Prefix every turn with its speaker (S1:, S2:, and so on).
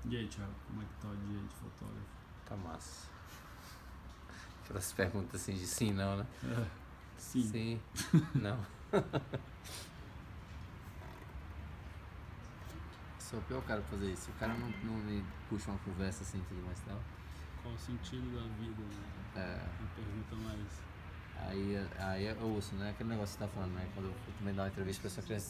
S1: E aí, Thiago, como é que tá o dia de fotógrafo?
S2: Tá massa. Aquelas perguntas assim de sim, não, né?
S1: Sim.
S2: Sim, não. Sou o pior cara pra fazer isso. O cara não me puxa uma conversa assim, tudo mais e tal.
S1: Qual o sentido da vida, né? Uma pergunta mais...
S2: Aí eu ouço, né? Aquele negócio que você tá falando, né? Quando eu também dar uma entrevista, a pessoa